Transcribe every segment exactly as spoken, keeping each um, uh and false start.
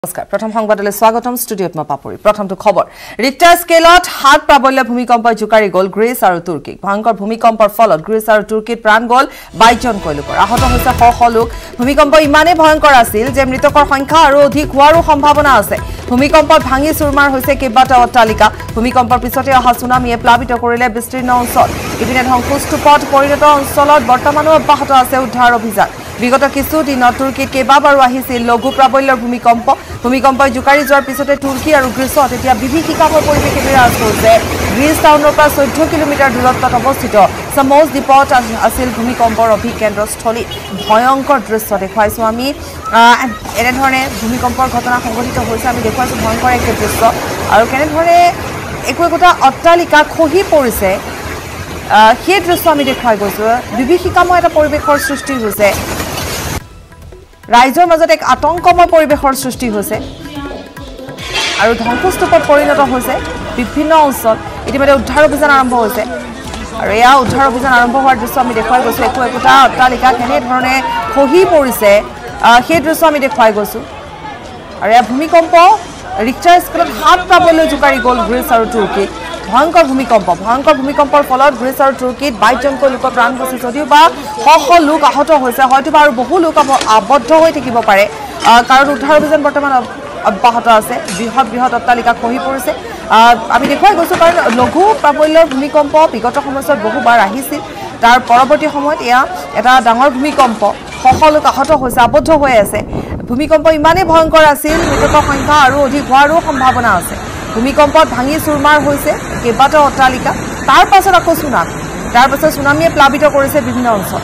নমস্কাৰ প্ৰথম সংবাদলৈ স্বাগতম ষ্টুডিঅত মই পাপৰি প্ৰথমটো খবৰ ৰিক্টাৰ স্কেলত হাত প্ৰাবল্য ভূমিকম্পই জুকাৰি গল গ্ৰীচ আৰু তুৰ্কী ভয়ংকৰ ভূমিকম্পৰ ফলত গ্ৰীচ আৰু তুৰ্কীত প্ৰাণ গল বাইশ জন লোকৰ আহত হৈছে শ শ লোক ভূমিকম্প ইমানে ভয়ংকৰ আছিল যে মৃতকৰ সংখ্যা আৰু অধিক হোৱাৰো সম্ভাৱনা আছে ভূমিকম্পত ভাঙি চুৰমাৰ হৈছে কেইবাটাও অট্টালিকা ভূমিকম্পৰ পিছতে অহা সুনামিয়ে প্লাবিত কৰিলে বিস্তীৰ্ণ অঞ্চল ইপিনে ধ্বংসস্তূপত পৰিণত অঞ্চলত বৰ্তমানো অব্যাহত আছে উদ্ধাৰ অভিযান বিগত কিছু দিনত তুৰ্কীত কেইবাবাৰো আহিছিল লঘু প্ৰাবল্যৰ ভূমিকম্প ভূমিকম্পই জুকাৰি যোৱাৰ পিছতে তুৰ্কী আৰু গ্ৰীচত এতিয়া বিভীষিকাময় পৰিৱেশ বিৰাজ কৰিছে গ্ৰীচ টাউনৰ পৰা চৈধ্য কিলোমিটাৰ দূৰত্বত অৱস্থিত সমোজ দ্বীপত আছিল ভূমিকম্পৰ অভিকেন্দ্ৰস্থলী ভয়ংকৰ দৃশ্য দেখুৱাইছো আমি এনেধৰণে ভূমিকম্পৰ ঘটনা সংঘটিত হৈছে আমি দেখুৱাইছো ভয়ংকৰ এক দৃশ্য আৰু কেনেধৰণে একো একোটা অট্টালিকা খহি পৰিছে সেই দৃশ্য আমি দেখুৱাই গৈছো বিভীষিকাময় এটা পৰিৱেশৰ সৃষ্টি হৈছে ৰাইজৰ মাজত এক আতংকময় পৰিৱেশৰ সৃষ্টি হৈছে আৰু ধ্বংসস্তূপত পৰিণত হৈছে বিভিন্ন অঞ্চল ইতিমধ্যে উদ্ধাৰ অভিযান আৰম্ভ হৈছে আৰু এয়া উদ্ধাৰ অভিযান আৰম্ভ হোৱাৰ দৃশ্য আমি দেখুৱাই গৈছো একো একোটা অট্টালিকা কেনেধৰণে খহি পৰিছে সেই দৃশ্য আমি দেখুৱাই গৈছো আৰু এয়া ভূমিকম্প ৰিক্টাৰ স্কেলত হাত প্ৰাবল্য জুকাৰি গল গ্ৰীচ আৰু তুৰ্কী ভয়ংকৰ ভূমিকম্প ভয়ংকৰ ভূমিকম্পৰ ফলত গ্ৰীচ আৰু তুৰ্কীত বাইশ জনকৈ লোকৰ প্ৰাণ গৈছে যদিও বা শ শ লোক আহত হৈছে হয়তো বা আৰু বহু লোক আবদ্ধ হৈ থাকিব পাৰে কাৰণ উদ্ধাৰ অভিযান বৰ্তমান অব্যাহত আছে বৃহৎ বৃহৎ অট্টালিকা খহি পৰিছে আমি দেখুৱাই গৈছো কাৰণ লঘু প্ৰাবল্যৰ ভূমিকম্প বিগত সময়ছোৱাত বহুবাৰ আহিছিল তাৰ পৰৱৰ্তী সময়ত এয়া এটা ডাঙৰ ভূমিকম্প শ শ লোক আহত হৈছে আবদ্ধ হৈ আছে ভূমিকম্প ইমানেই ভয়ংকৰ আছিল মৃতকৰ সংখ্যা আৰু অধিক হোৱাৰো সম্ভাৱনা আছে ভূমিকম্পত ভাঙি চুৰমাৰ হৈছে কেইবাটাও অট্টালিকা তাৰ পাছত আকৌ সুনামি তাৰ পাছত সুনামিয়ে প্লাবিত কৰিছে বিভিন্ন অঞ্চল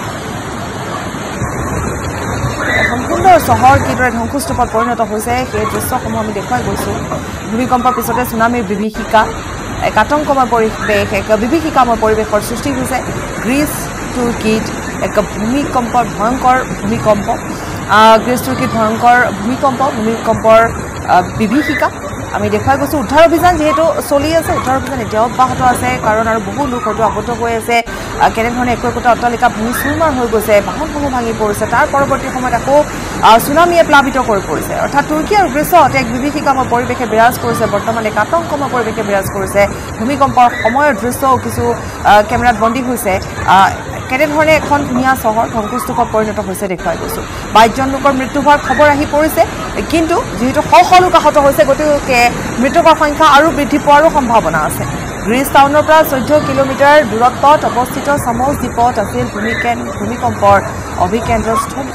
সম্পূৰ্ণ চহৰ কিদৰে ধ্বংসস্তূপত পৰিণত হৈছে সেই দৃশ্যসমূহ আমি দেখুৱাই গৈছো ভূমিকম্পৰ পিছতে সুনামিৰ বিভীষিকা এক আতংকময় পৰিৱেশ এক বিভীষিকাময় পৰিৱেশৰ সৃষ্টি হৈছে গ্ৰীচ তুৰ্কীত এক ভূমিকম্পৰ ভয়ংকৰ ভূমিকম্প গ্ৰীচ তুৰ্কীত ভয়ংকৰ ভূমিকম্প ভূমিকম্পৰ বিভীষিকা আমি দেখুৱাই গৈছো উদ্ধাৰ অভিযান যেহেতু চলি আছে উদ্ধাৰ অভিযান এতিয়াও অব্যাহত আছে কাৰণ আৰু বহু লোক হয়তো আবদ্ধ হৈ আছে কেনেধৰণে একো একোটা অট্টালিকা ভাঙি চুৰমাৰ হৈ গৈছে বাহনসমূহ ভাঙি পৰিছে তাৰ পৰৱৰ্তী সময়ত আকৌ সুনামিয়ে প্লাবিত কৰি পৰিছে অৰ্থাৎ তুৰ্কী আৰু গ্ৰীচত এক বিভীষিকাময় পৰিৱেশে বিৰাজ কৰিছে বৰ্তমান এক আতংকময় পৰিৱেশে বিৰাজ কৰিছে ভূমিকম্পৰ সময়ৰ দৃশ্যও কিছু কেমেৰাত বন্দী হৈছে কেনেধৰণে এখন ধুনীয়া চহৰ ধ্বংসস্তূপত পৰিণত হৈছে দেখুৱাই গৈছো বাইশ জন লোকৰ মৃত্যু হোৱাৰ খবৰ আহি পৰিছে কিন্তু যিহেতু শ শ লোক আহত হৈছে গতিকে মৃতকৰ সংখ্যা আৰু বৃদ্ধি পোৱাৰো সম্ভাৱনা আছে গ্ৰীচ টাউনৰ পৰা চৈধ্য কিলোমিটাৰ দূৰত্বত অৱস্থিত সমোজ দ্বীপত আছিল ভূমিকেন ভূমিকম্পৰ অভিকেন্দ্ৰস্থলী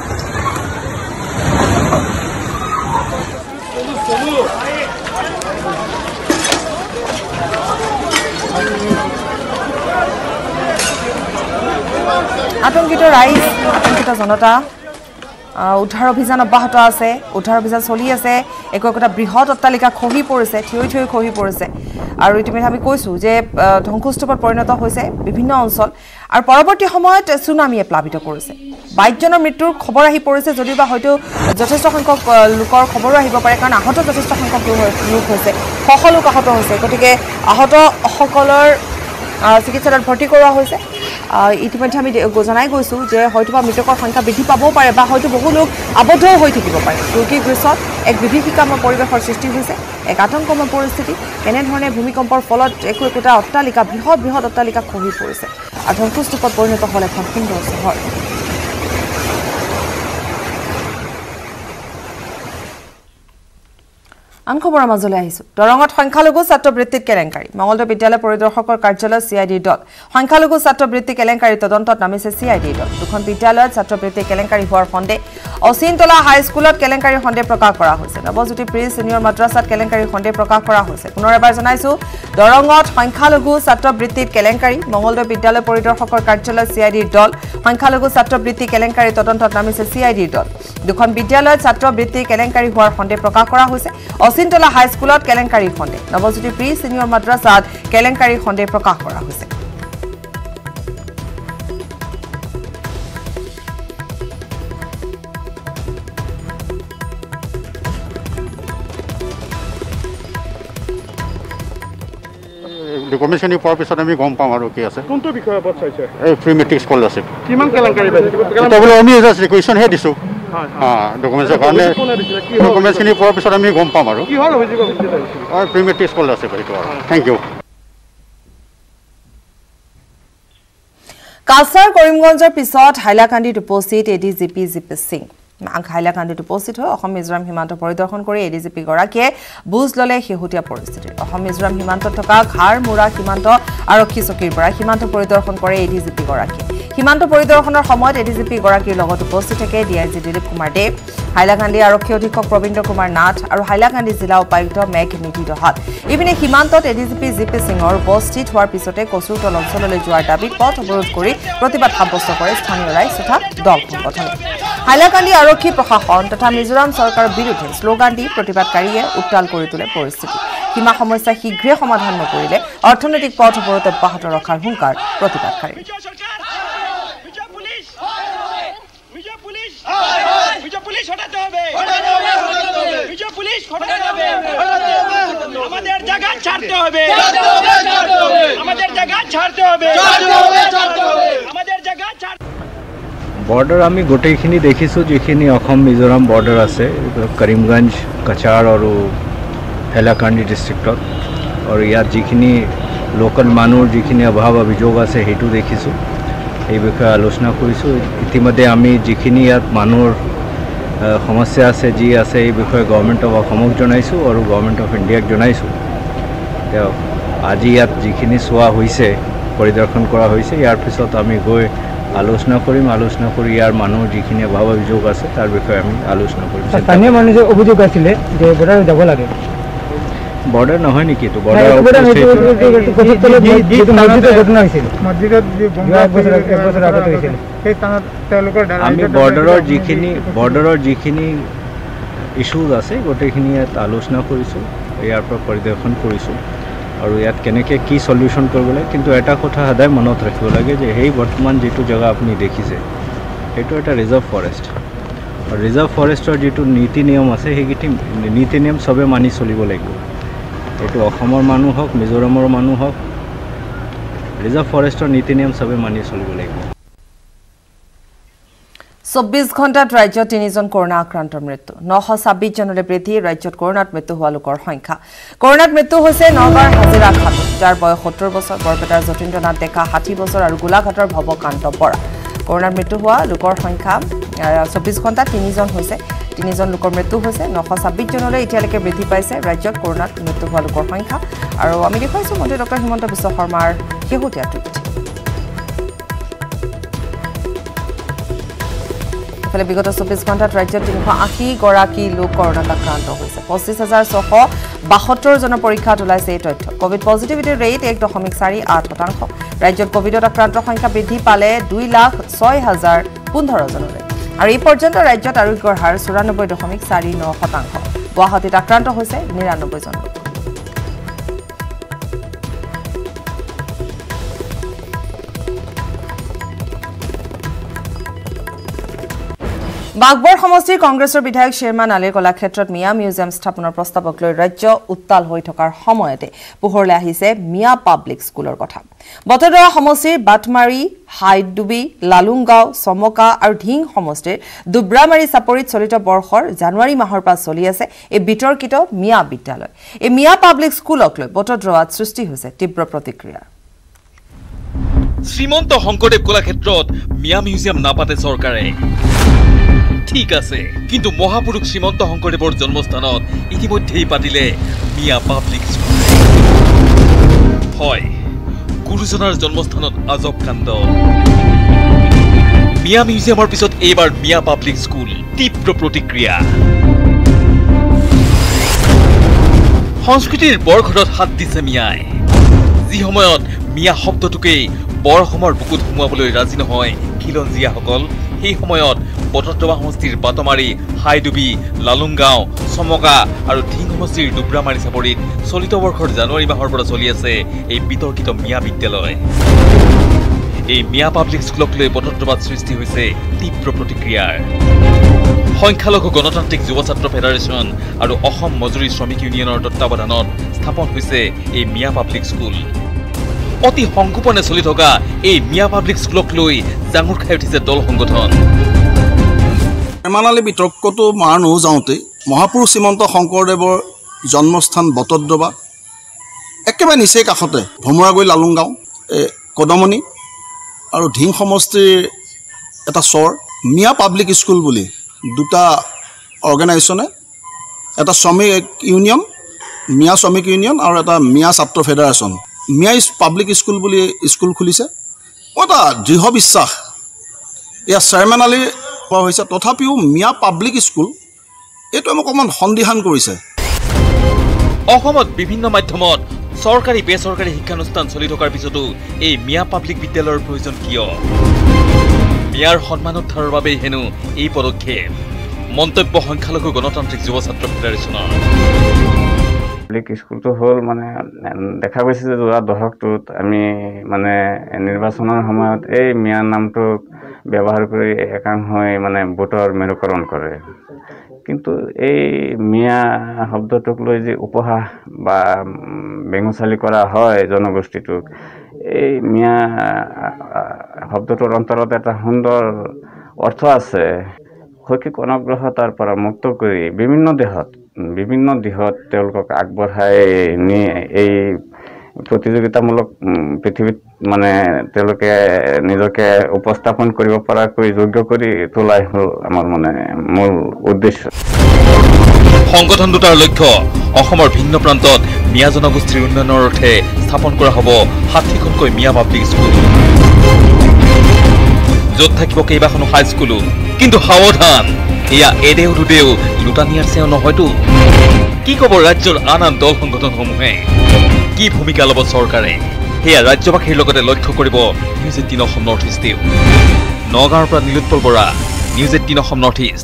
আতংকিত ৰাইজ আতংকিত জনতা উদ্ধাৰ অভিযান অব্যাহত আছে উদ্ধাৰ অভিযান চলি আছে একো একোটা বৃহৎ অট্টালিকা খহি পৰিছে থিয় থিয় খহি পৰিছে আৰু ইতিমধ্যে আমি কৈছো যে ধ্বংসস্তূপত পৰিণত হৈছে বিভিন্ন অঞ্চল আৰু পৰৱৰ্তী সময়ত সুনামিয়ে প্লাবিত কৰিছে বাইশ জনৰ মৃত্যুৰ খবৰ আহি পৰিছে যদিও বা হয়তো যথেষ্ট সংখ্যক লোকৰ খবৰো আহিব পাৰে কাৰণ আহত যথেষ্ট সংখ্যক লোক হৈছে শ শ লোক আহত হৈছে গতিকে আহতসকলৰ চিকিৎসালয়ত ভৰ্তি কৰোৱা হৈছে ইতিমধ্যে আমি জনাই গৈছো যে হয়তো বা মৃতকৰ সংখ্যা বৃদ্ধি পাবও পাৰে বা হয়তো বহু লোক আবদ্ধ হৈ থাকিব পাৰে তুৰ্কী গ্ৰীচত এক বিভীষিকাময় পৰিৱেশৰ সৃষ্টি হৈছে এক আতংকময় পৰিস্থিতি কেনেধৰণে ভূমিকম্পৰ ফলত একো একোটা অট্টালিকা বৃহৎ বৃহৎ অট্টালিকা খহি পৰিছে আৰু ধ্বংসস্তূপত পৰিণত হ'ল এখন সুন্দৰ চহৰ আন খবৰৰ মাজলৈ আহিছো দৰঙত সংখ্যালঘু ছাত্ৰবৃত্তিত কেলেংকাৰী মঙলদৈ বিদ্যালয় পৰিদৰ্শকৰ কাৰ্যালয় চি আই ডিৰ দল সংখ্যালঘু ছাত্ৰবৃত্তি কেলেংকাৰী তদন্তত নামিছে চি আই ডিৰ দল দুখন বিদ্যালয়ত ছাত্ৰবৃত্তি কেলেংকাৰী হোৱাৰ সন্দেহ অচিনতলা হাইস্কুলত কেলেংকাৰীৰ সন্দেহ প্ৰকাশ কৰা হৈছে নৱজ্যোতি প্ৰি ছিনিয়ৰ মাদ্ৰাছাত কেলেংকাৰীৰ সন্দেহ প্ৰকাশ কৰা হৈছে পুনৰ এবাৰ জনাইছো দৰঙত সংখ্যালঘু ছাত্ৰবৃত্তিত কেলেংকাৰী মঙলদৈ বিদ্যালয় পৰিদৰ্শকৰ কাৰ্যালয় চি আই ডিৰ দল সংখ্যালঘু ছাত্ৰবৃত্তি কেলেংকাৰী তদন্তত নামিছে চি আই ডিৰ দল দুখন বিদ্যালয়ত ছাত্ৰবৃত্তি কেলেংকাৰী হোৱাৰ সন্দেহ প্ৰকাশ কৰা হৈছে অচিনতলা হাইস্কুলত কেলেংকাৰীৰ সন্দেহ নৱজ্যোতি প্ৰি ছিনিয়ৰ মাদ্ৰাছাত কেলেংকাৰীৰ সন্দেহ প্ৰকাশ কৰা হৈছে ডকুমেণ্টখিনি পোৱাৰ পিছত আমি গম পাম আৰু কি আছে কোনটো বিষয়ৰ ওপৰত চাইছে এই প্ৰি মেট্ৰিক স্কলাৰশ্বিপ কিমান কেলেংকাৰী পাইছে আমি জাষ্ট ৰিকুৱেশ্যনহে দিছোঁ হ্যাঁ ডকুমেণ্টছৰ কাৰণে ডকুমেণ্টছখিনি পোৱাৰ পিছত আমি গম পাম আৰু প্ৰিমেট্ৰি স্কুল আছে সেইটো আৰু থেংক ইউ কাছাৰ কৰিমগঞ্জৰ পিছত হাইলাকান্দিত উপস্থিত A D G P G P Singh হাইলাকান্দিত উপস্থিত হৈ অসম মিজোৰাম সীমান্ত পৰিদৰ্শন কৰি এ ডি জি পি গৰাকীয়ে বুজ ল'লে শেহতীয়া পৰিস্থিতিৰ অসম মিজোৰাম সীমান্তত থকা ঘাৰমুৰা সীমান্ত আৰক্ষী চকীৰ পৰা সীমান্ত পৰিদৰ্শন কৰে এ ডি জি পি গৰাকীয়ে সীমান্ত পৰিদৰ্শনৰ সময়ত এ ডি জি পি গৰাকীৰ লগত উপস্থিত থাকে D I G Dilip Kumar Dev Hailakandi আৰক্ষী অধীক্ষক প্ৰবীন্দ্ৰ কুমাৰ নাথ আৰু হাইলাকান্দি জিলা উপায়ুক্ত মেঘ নিধি দহাল ইপিনে সীমান্তত A D G P G P সিঙৰ উপস্থিত হোৱাৰ পিছতে কচুৰতল অঞ্চললৈ যোৱাৰ দাবীত পথ অৱৰোধ কৰি প্ৰতিবাদ সাব্যস্ত কৰে স্থানীয় ৰাইজ তথা দল সংগঠনে হাইলাকান্দি আৰক্ষী প্ৰশাসন তথা মিজোৰাম চৰকাৰৰ বিৰুদ্ধে শ্লোগান দি প্ৰতিবাদকাৰীয়ে উত্তাল কৰি তোলে পৰিস্থিতি সীমা সমস্যা শীঘ্ৰে সমাধান নকৰিলে অৰ্থনৈতিক পথ অৱৰোধ অব্যাহত ৰখাৰ হুংকাৰ প্ৰতিবাদকাৰী আমাদের জায়গা ছাড়তে হবে আমাদের জায়গা ছাড়তে হবে আমাদের জায়গা ছাড়তে বৰ্ডাৰ আমি গোটেইখিনি দেখিছোঁ যিখিনি অসম মিজোৰাম বৰ্ডাৰ আছে কৰিমগঞ্জ কাছাৰ আৰু হাইলাকান্দি ডিষ্ট্ৰিক্টত আৰু ইয়াত যিখিনি লোকেল মানুহৰ যিখিনি অভাৱ অভিযোগ আছে সেইটো দেখিছোঁ এই বিষয়ে আলোচনা কৰিছোঁ ইতিমধ্যে আমি যিখিনি ইয়াত মানুহৰ সমস্যা আছে যি আছে এই বিষয়ে গভৰ্ণমেণ্ট অফ অসমক জনাইছোঁ আৰু গভৰ্ণমেণ্ট অফ ইণ্ডিয়াক জনাইছোঁ আজি ইয়াত যিখিনি চোৱা হৈছে পৰিদৰ্শন কৰা হৈছে ইয়াৰ পিছত আমি গৈ আলোচনা কৰিম আলোচনা কৰি ইয়াৰ মানুহৰ যিখিনি অভাৱ অভিযোগ আছে তাৰ বিষয়ে আমি আলোচনা কৰিম স্থানীয় মানুহ যে অভিযোগ আছিলে যে বৰ্ডাৰ যাব লাগে বৰ্ডাৰ নহয় নেকি এইটো বৰ্ডাৰ আমি বৰ্ডাৰৰ যিখিনি বৰ্ডাৰৰ যিখিনি ইছ্যুজ আছে গোটেইখিনি ইয়াত আলোচনা কৰিছোঁ ইয়াৰ পৰা পৰিদৰ্শন কৰিছোঁ আৰু ইয়াত কেনেকৈ কি সলিউশ্যন কৰিব লাগে কিন্তু এটা কথা সদায় মনত ৰাখিব লাগে যে সেই বৰ্তমান যিটো জেগা আপুনি দেখিছে সেইটো এটা ৰিজাৰ্ভ ফৰেষ্ট আৰু ৰিজাৰ্ভ ফৰেষ্টৰ যিটো নীতি নিয়ম আছে সেইকেইটি নীতি নিয়ম চবে মানি চলিব লাগিব এইটো অসমৰ মানুহ হওক মিজোৰামৰ মানুহ হওক ৰিজাৰ্ভ ফৰেষ্টৰ নীতি নিয়ম চবে মানি চলিব লাগিব চৌব্বিছ ঘণ্টাত ৰাজ্যত তিনিজন কৰোনা আক্ৰান্তৰ মৃত্যু নশ ছাব্বিছ জনলৈ বৃদ্ধি ৰাজ্যত কৰোনাত মৃত্যু হোৱা লোকৰ সংখ্যা কৰোনাত মৃত্যু হৈছে নগাঁৱৰ হাজিৰা খাতুন যাৰ বয়স সত্তৰ বছৰ বৰপেটাৰ যতীন্দ্ৰনাথ ডেকা ষাঠি বছৰ আৰু গোলাঘাটৰ ভৱকান্ত বৰা কৰোনাত মৃত্যু হোৱা লোকৰ সংখ্যা চৌব্বিছ ঘণ্টাত তিনিজন হৈছে তিনিজন লোকৰ মৃত্যু হৈছে নশ ছাব্বিছ জনলৈ এতিয়ালৈকে বৃদ্ধি পাইছে ৰাজ্যত কৰোনাত মৃত্যু হোৱা লোকৰ সংখ্যা আৰু আমি দেখুৱাইছোঁ মন্ত্ৰী ডক্টৰ হিমন্ত বিশ্ব শৰ্মাৰ শেহতীয়া টুইট ইফালে বিগত চৌব্বিছ ঘণ্টাত ৰাজ্যত তিনিশ আশী গৰাকী লোক কৰোনাত আক্ৰান্ত হৈছে পঁচিছ হাজাৰ ছশ বাসত্তৰ জনৰ পৰীক্ষাত ওলাইছে এই তথ্য কোভিড পজিটিভিটিৰ ৰেট এক দশমিক চাৰি আঠ শতাংশ ৰাজ্যত কোভিডত আক্ৰান্তৰ সংখ্যা বৃদ্ধি পালে দুই লাখ ছয় হাজাৰ পোন্ধৰ জনলৈ আৰু এই পৰ্যন্ত ৰাজ্যত আৰোগ্যৰ হাৰ চৌৰানব্বৈ দশমিক চাৰি ন শতাংশ গুৱাহাটীত আক্ৰান্ত হৈছে নিৰানব্বৈ জন লোক বাগবৰ সমষ্টিৰ কংগ্ৰেছৰ বিধায়ক শ্বেৰমান আলীৰ কলাক্ষেত্ৰত মিয়া মিউজিয়াম স্থাপনৰ প্ৰস্তাৱক লৈ ৰাজ্য উত্তাল হৈ থকাৰ সময়তে পোহৰলৈ আহিছে মিয়া পাব্লিক স্কুলৰ কথা বটদ্ৰৱা সমষ্টিৰ বাটমাৰী হাইডুবি লালুংগাঁও চমকা আৰু ঢিং সমষ্টিৰ দুব্ৰামাৰী চাপৰিত চলিত বৰ্ষৰ জানুৱাৰী মাহৰ পৰা চলি আছে এই বিতৰ্কিত মিয়া বিদ্যালয় এই মিয়া পাব্লিক স্কুলক লৈ বটদ্ৰৱাত সৃষ্টি হৈছে তীব্ৰ প্ৰতিক্ৰিয়া শ্ৰীমন্ত শংকৰদেৱ কলাক্ষেত্ৰত মিয়া মিউজিয়াম নাপাতে চৰকাৰে ঠিক আছে কিন্তু মহাপুৰুষ শ্ৰীমন্ত শংকৰদেৱৰ জন্মস্থানত ইতিমধ্যেই পাতিলে মিয়া পাব্লিক স্কুল হয় গুৰুজনাৰ জন্মস্থানত আজব কাণ্ড মিয়া মিউজিয়ামৰ পিছত এইবাৰ মিয়া পাব্লিক স্কুল তীব্ৰ প্ৰতিক্ৰিয়া সংস্কৃতিৰ বৰঘৰত হাত দিছে মিয়াই যি সময়ত মিয়া শব্দটোকেই বৰ অসমৰ বুকুত সোমোৱাবলৈ ৰাজি নহয় খিলঞ্জীয়াসকল সেই সময়ত বটদ্ৰৱা সমষ্টিৰ বাটমাৰী হাইডুবি লালুংগাঁও চমকা আৰু ঢিং সমষ্টিৰ দুব্ৰামাৰী চাপৰিত চলিত বৰ্ষৰ জানুৱাৰী মাহৰ পৰা চলি আছে এই বিতৰ্কিত মিয়া বিদ্যালয় এই মিয়া পাব্লিক স্কুলক লৈ বটদ্ৰৱাত সৃষ্টি হৈছে তীব্ৰ প্ৰতিক্ৰিয়াৰ সংখ্যালঘু গণতান্ত্ৰিক যুৱ ছাত্ৰ ফেডাৰেশ্যন আৰু অসম মজুৰি শ্ৰমিক ইউনিয়নৰ তত্বাৱধানত স্থাপন হৈছে এই মিয়া পাব্লিক স্কুল অতি সংকোপনে চলি থকা এই মিয়া পাব্লিক স্কুলক লৈ জাঙুৰ খাই উঠিছে দল সংগঠন মানালী বিতৰ্কটো মাৰ নোযাওঁতে মহাপুৰুষ শ্ৰীমন্ত শংকৰদেৱৰ জন্মস্থান বটদ্ৰৱা একেবাৰে নিচেই কাষতে ভমৰাগুৰি লালুংগাঁও কদমনি আৰু ঢিং সমষ্টিৰ এটা চৰ মিয়া পাব্লিক স্কুল বুলি দুটা অৰ্গেনাইজেশ্যনে এটা শ্ৰমিক ইউনিয়ন মিয়া শ্ৰমিক ইউনিয়ন আৰু এটা মিয়া ছাত্ৰ ফেডাৰেশ্যন মিয়া পাব্লিক স্কুল বুলি স্কুল খুলিছে মই এটা দৃঢ় বিশ্বাস এয়া চেয়াৰমেনালী পোৱা হৈছে তথাপিও মিয়া পাব্লিক স্কুল এইটো আমাক অকণমান সন্দিহান কৰিছে অসমত বিভিন্ন মাধ্যমত চৰকাৰী বেচৰকাৰী শিক্ষানুষ্ঠান চলি থকাৰ পিছতো এই মিয়া পাব্লিক বিদ্যালয়ৰ প্ৰয়োজন কিয় মিয়াৰ সন্মান উদ্ধাৰৰ বাবে হেনো এই পদক্ষেপ মন্তব্য সংখ্যালঘু গণতান্ত্ৰিক যুৱ ছাত্ৰ ফেডাৰেশ্যনৰ পাব্লিক স্কুলটো হ'ল মানে দেখা গৈছে যে যোৱা দশকটোত আমি মানে নিৰ্বাচনৰ সময়ত এই মিয়া নামটোক ব্যৱহাৰ কৰি একাংশই মানে ভোটৰ মেৰুকৰণ কৰে কিন্তু এই মিয়া শব্দটোক লৈ যে উপহাস বা বেঙুচালি কৰা হয় জনগোষ্ঠীটোক এই মিয়া শব্দটোৰ অন্তৰত এটা সুন্দৰ অৰ্থ আছে শৈক্ষিক অনগ্ৰহতাৰ পৰা মুক্ত কৰি বিভিন্ন দেশত বিভিন্ন দিশত তেওঁলোকক আগবঢ়াই নি এই প্ৰতিযোগিতামূলক পৃথিৱীত মানে তেওঁলোকে নিজকে উপস্থাপন কৰিব পৰাকৈ যোগ্য কৰি তোলাই হ'ল আমাৰ মানে মূল উদ্দেশ্য সংগঠন দুটাৰ লক্ষ্য অসমৰ ভিন্ন প্ৰান্তত মিয়া জনগোষ্ঠীৰ উন্নয়নৰ অৰ্থে স্থাপন কৰা হ'ব ষাঠিখনকৈ মিয়া পাব্লিক স্কুল য'ত থাকিব কেইবাখনো হাইস্কুলো কিন্তু সাৱধান এয়া এদেও দুদেও লুটানিয়াৰ চেও নহয়তো কি ক'ব ৰাজ্যৰ আন আন দল সংগঠনসমূহে কি ভূমিকা ল'ব চৰকাৰে সেয়া ৰাজ্যবাসীৰ লগতে লক্ষ্য কৰিব নিউজ এইটিন অসম নৰ্থ ইষ্টেও নগাঁৱৰ পৰা Nilotpal Bora news eighteen Assam north east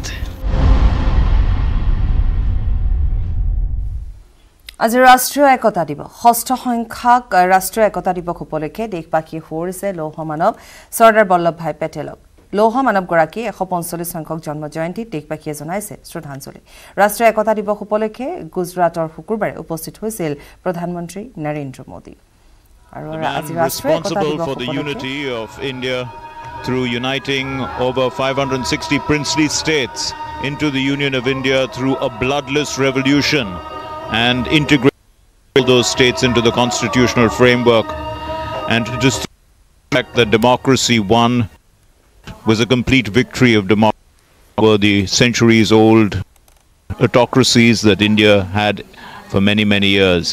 আজি ৰাষ্ট্ৰীয় একতা দিৱস ষষ্ঠ সংখ্যক ৰাষ্ট্ৰীয় একতা দিৱস উপলক্ষে দেশবাসীয়ে সোঁৱৰিছে লৌহ মানৱ চৰ্দাৰ বল্লভভাই পেটেলক লৌহ মানৱগৰাকী এশ পঞ্চল্লিছ সংখ্যক জন্ম জয়ন্তীত দেশবাসীয়ে জনাইছে শ্ৰদ্ধাঞ্জলি ৰাষ্ট্ৰীয় একতা দিৱস উপলক্ষে গুজৰাটৰ শুকুৰবাৰে উপস্থিত হৈছিল প্ৰধানমন্ত্ৰী নৰেন্দ্ৰ মোদী আৰু আজি ৰাষ্ট্ৰীয় একতা দিৱস উপলক্ষে through uniting over five hundred sixty princely states into the Union of India through a bloodless revolution and integrate those states into the constitutional framework and to just fact that democracy won was a complete victory of democracy over the centuries old autocracies that India had for many many years.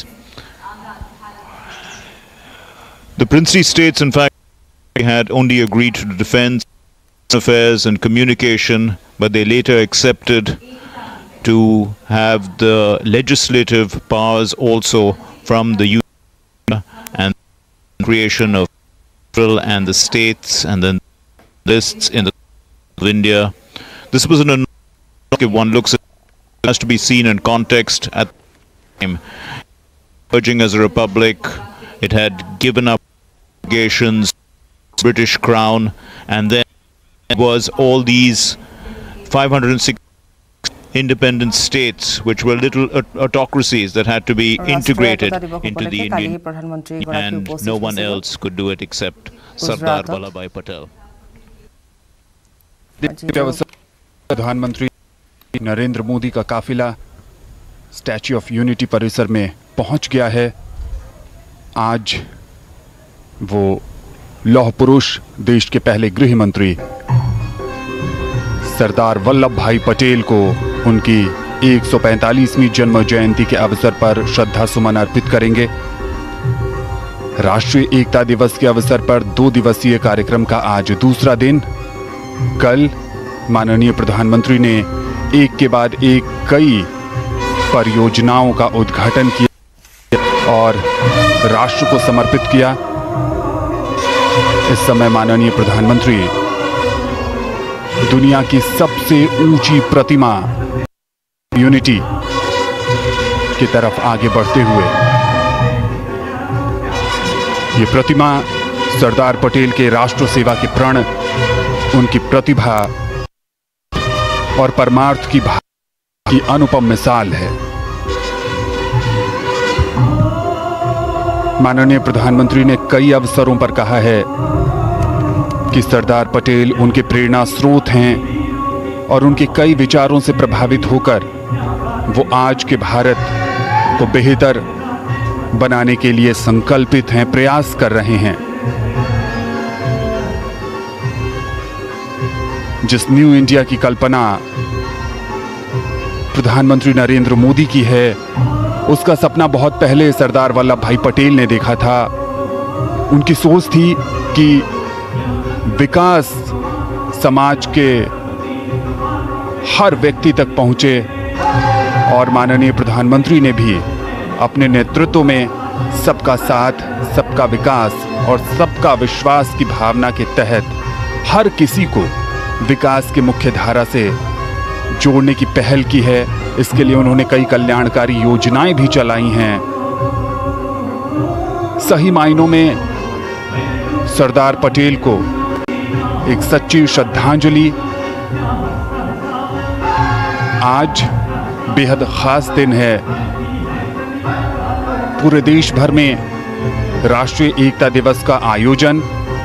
The princely states in fact had only agreed to defense affairs and communication, but they later accepted to have the legislative powers also from the union and creation of and the states and then lists in the of India. This was an if one looks at it has to be seen in context at the time. Emerging as a republic, it had given up obligations British Crown and then it was all these five hundred six independent states which were little autocracies that had to be integrated into the Indian and no one else could do it except Sardar Vallabhbhai Patel. प्रधानमंत्री नरेंद्र मोदी का काफिला statue of unity परिसर में पहुंच गया है आज वो लौह पुरुष देश के पहले गृह मंत्री सरदार वल्लभ भाई पटेल को उनकी एक सौ पैंतालीसवीं जन्म जयंती के अवसर पर श्रद्धा सुमन अर्पित करेंगे राष्ट्रीय एकता दिवस के अवसर पर दो दिवसीय कार्यक्रम का आज दूसरा दिन कल माननीय प्रधानमंत्री ने एक के बाद एक कई परियोजनाओं का उद्घाटन किया और राष्ट्र को समर्पित किया इस समय माननीय प्रधानमंत्री दुनिया की सबसे ऊंची प्रतिमा यूनिटी की तरफ आगे बढ़ते हुए ये प्रतिमा सरदार पटेल के राष्ट्र सेवा के प्रण उनकी प्रतिभा और परमार्थ की भावना की अनुपम मिसाल है माननीय प्रधानमंत्री ने कई अवसरों पर कहा है कि सरदार पटेल उनके प्रेरणा स्रोत हैं और उनके कई विचारों से प्रभावित होकर वो आज के भारत को बेहतर बनाने के लिए संकल्पित हैं, प्रयास कर रहे हैं। जिस न्यू इंडिया की कल्पना प्रधानमंत्री नरेंद्र मोदी की है, उसका सपना बहुत पहले सरदार वल्लभ भाई पटेल ने देखा था। उनकी सोच थी कि विकास समाज के हर व्यक्ति तक पहुंचे, और माननीय प्रधानमंत्री ने भी अपने नेतृत्व में सबका साथ, सबका विकास और सबका विश्वास की भावना के तहत हर किसी को विकास के मुख्य धारा से जोड़ने की पहल की है। इसके लिए उन्होंने कई कल्याणकारी योजनाएं भी चलाई हैं। सही मायनों में सरदार पटेल को एक सच्ची श्रद्धांजलि। आज बेहद खास दिन है। पूरे देश भर में राष्ट्रीय एकता दिवस का आयोजन।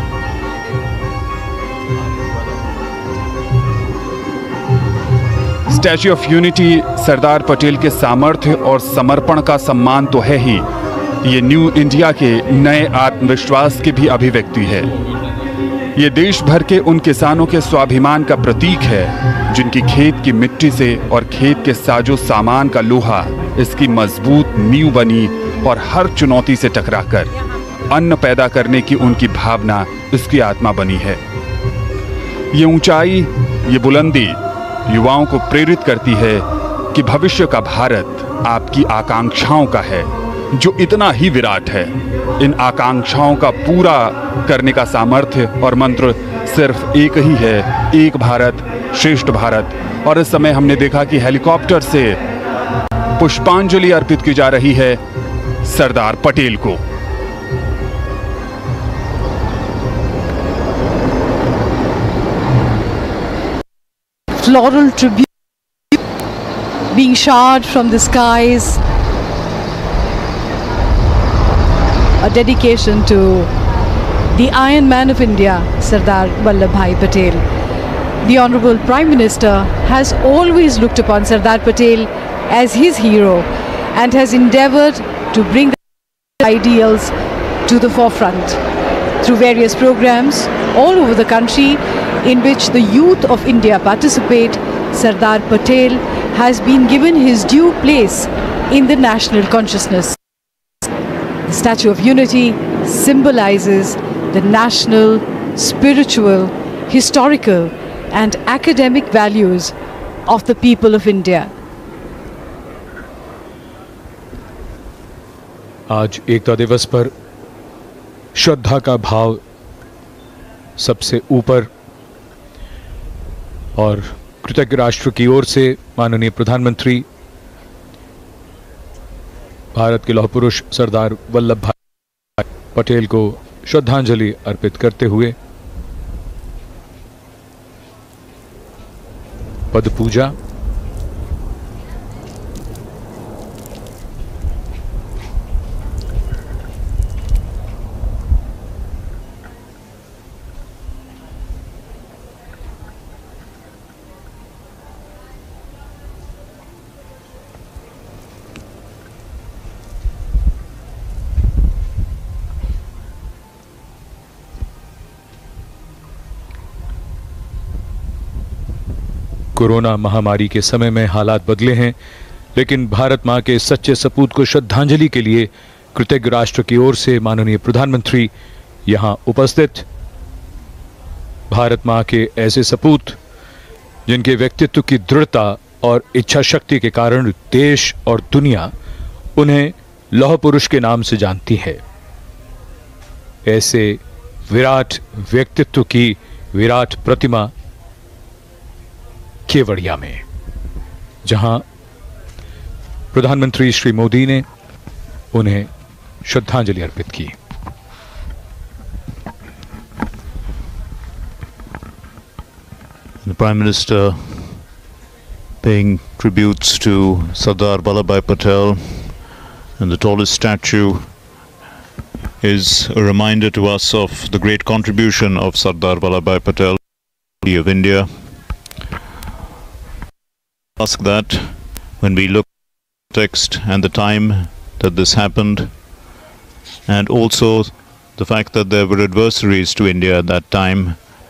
Statue of unity Sardar Patel के सामर्थ्य और समर्पण का सम्मान तो है ही, ये न्यू इंडिया के नए आत्मविश्वास की भी अभिव्यक्ति है। ये देश भर के उन किसानों के स्वाभिमान का प्रतीक है जिनकी खेत की मिट्टी से और खेत के साजो सामान का लोहा इसकी मजबूत नींव बनी, और हर चुनौती से टकराकर अन्न पैदा करने की उनकी भावना इसकी आत्मा बनी है। ये ऊंचाई, ये बुलंदी युवाओं को प्रेरित करती है कि भविष्य का भारत आपकी आकांक्षाओं का है, जो इतना ही विराट है। इन आकांक्षाओं का पूरा करने का सामर्थ्य और मंत्र सिर्फ एक ही है, एक भारत श्रेष्ठ भारत। और इस समय हमने देखा कि हेलीकॉप्टर से पुष्पांजलि अर्पित की जा रही है सरदार पटेल को। Floral tribute being showered from the skies, a dedication to the Iron Man of India, Sardar Vallabhbhai Patel. The Honorable Prime Minister has always looked upon Sardar Patel as his hero and has endeavored to bring the ideals to the forefront through various programs all over the country in which the youth of India participate. Sardar Patel has been given his due place in the national consciousness. The Statue of Unity symbolizes the national, spiritual, historical and academic values of the people of India. आज एकता दिवस पर श्रद्धा का भाव सबसे ऊपर, और कृतज्ञ राष्ट्र की ओर से माननीय प्रधानमंत्री भारत के लौह पुरुष सरदार वल्लभ भाई पटेल को श्रद्धांजलि अर्पित करते हुए पद पूजा, कोरोना महामारी के समय में हालात बदले हैं, लेकिन भारत मां के सच्चे सपूत को श्रद्धांजलि के लिए कृतज्ञ राष्ट्र की ओर से माननीय प्रधानमंत्री यहां उपस्थित। भारत मां के ऐसे सपूत जिनके व्यक्तित्व की दृढ़ता और इच्छा शक्ति के कारण देश और दुनिया उन्हें लौह पुरुष के नाम से जानती है। ऐसे विराट व्यक्तित्व की विराट प्रतिमा केवड़िया में, जहां प्रधानमंत्री श्री मोदी ने उन्हें श्रद्धांजलि अर्पित की। The Prime Minister paying tributes to Sardar Vallabhbhai Patel, and the tallest statue is a reminder to us of the great contribution of Sardar Vallabhbhai Patel of India. ask that when we look at the text and the time that this happened, and also the fact that there were adversaries to India at that time,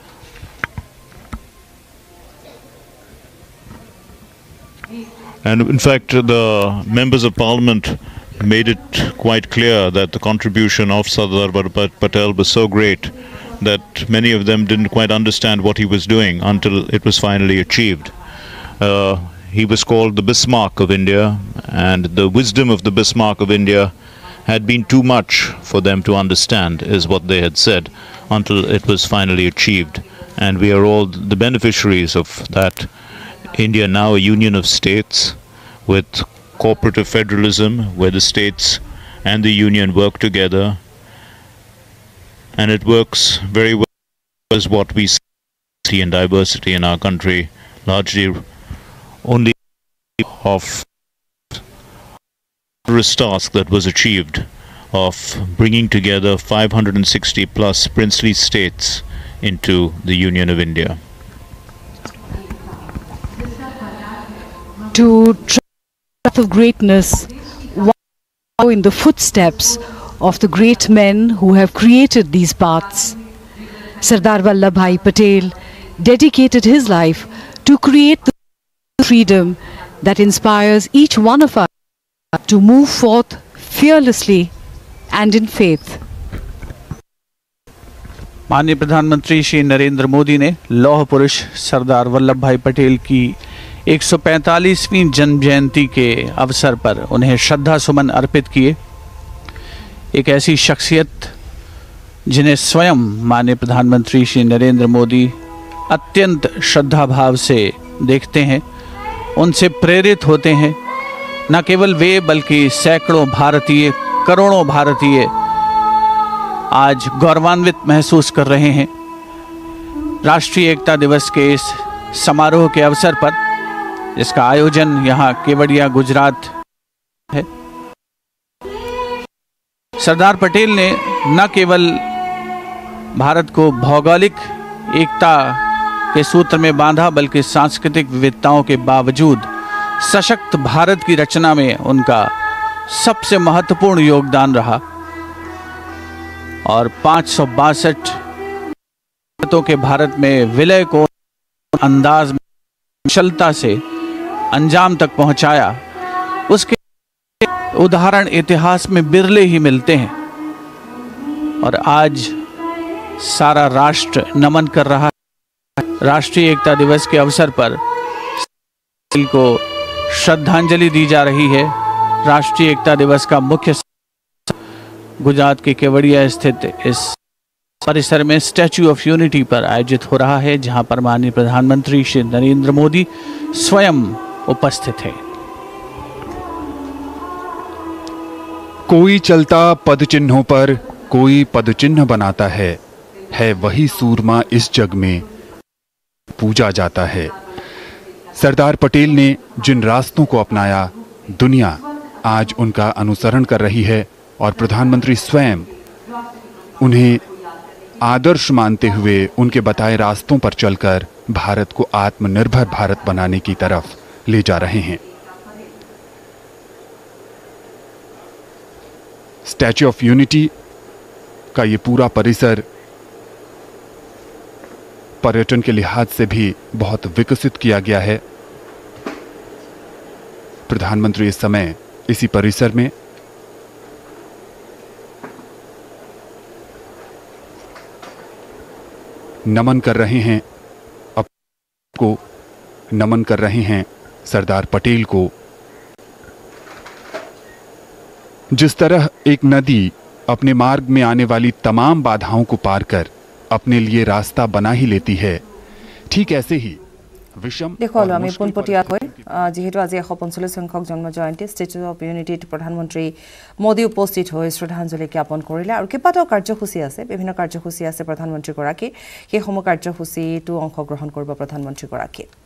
and in fact the members of parliament made it quite clear that the contribution of Sardar Vallabhbhai Patel was so great that many of them didn't quite understand what he was doing until it was finally achieved. Uh, he was called the Bismarck of India, and the wisdom of the Bismarck of India had been too much for them to understand, is what they had said, until it was finally achieved. And we are all the beneficiaries of that. India now a union of states with cooperative federalism, where the states and the union work together, and it works very well as what we see in diversity in our country, largely only of the task that was achieved of bringing together five hundred sixty plus princely states into the Union of India. To of greatness, walk in the footsteps of the great men who have created these paths. Sardar Vallabhbhai Patel dedicated his life to create the freedom that inspires each one of us to move forth fearlessly and in faith. माननीय प्रधानमंत्री श्री नरेंद्र मोदी ने लौह पुरुष सरदार वल्लभ भाई पटेल की एक सौ पैंतालीसवीं जन्म जयंती के अवसर पर उन्हें श्रद्धा सुमन अर्पित किए। एक ऐसी शख्सियत जिन्हें स्वयं माननीय प्रधानमंत्री श्री नरेंद्र मोदी अत्यंत श्रद्धा भाव से देखते हैं, उनसे प्रेरित होते हैं। न केवल वे बल्कि सैकड़ों भारतीय, करोड़ों भारतीय आज गौरवान्वित महसूस कर रहे हैं। राष्ट्रीय एकता दिवस के इस समारोह के अवसर पर, जिसका आयोजन यहाँ केवड़िया गुजरात है, सरदार पटेल ने न केवल भारत को भौगोलिक एकता के सूत्र में बांधा, बल्कि सांस्कृतिक विविधताओं के बावजूद सशक्त भारत की रचना में उनका सबसे महत्वपूर्ण योगदान रहा। और पाँच सौ बासठ के भारत में विलय को अंदाज में कुशलता से अंजाम तक पहुंचाया, उसके उदाहरण इतिहास में बिरले ही मिलते हैं। और आज सारा राष्ट्र नमन कर रहा है। राष्ट्रीय एकता दिवस के अवसर पर को श्रद्धांजलि दी जा रही है। राष्ट्रीय एकता दिवस का मुख्य गुजरात के केवड़िया स्थित इस परिसर में स्टैच्यू ऑफ यूनिटी पर आयोजित हो रहा है, जहां पर माननीय प्रधानमंत्री श्री नरेंद्र मोदी स्वयं उपस्थित हैं। कोई चलता पद चिन्हों पर, कोई पद चिन्ह बनाता है है वही सूरमा इस जग में पूजा जाता है। सरदार पटेल ने जिन रास्तों को अपनाया, दुनिया आज उनका अनुसरण कर रही है और प्रधानमंत्री स्वयं उन्हें आदर्श मानते हुए उनके बताए रास्तों पर चलकर भारत को आत्मनिर्भर भारत बनाने की तरफ ले जा रहे हैं। स्टैच्यू ऑफ यूनिटी का ये पूरा परिसर पर्यटन के लिहाज से भी बहुत विकसित किया गया है। प्रधानमंत्री इस समय इसी परिसर में नमन कर रहे हैं, अब को नमन कर रहे हैं सरदार पटेल को। जिस तरह एक नदी अपने मार्ग में आने वाली तमाम बाधाओं को पार कर अपने लिए रास्ता बना ही लेती है, ठीक ऐसे ही विषम देखो आमी पोनपटियाকৈ যেহেতু আজি এশ পঞ্চল্লিছ সংখ্যক জন্ম জয়ন্তী, স্টেচু অফ ইউনিটিত প্ৰধানমন্ত্ৰী মোদী উপস্থিত হৈ শ্ৰদ্ধাঞ্জলি জ্ঞাপন কৰিলে। আৰু কেইবাটাও কাৰ্যসূচী আছে, বিভিন্ন কাৰ্যসূচী আছে প্ৰধানমন্ত্ৰীগৰাকী। সেই সমূহ কাৰ্যসূচীটো অংশগ্ৰহণ কৰিব প্ৰধানমন্ত্ৰীগৰাকী।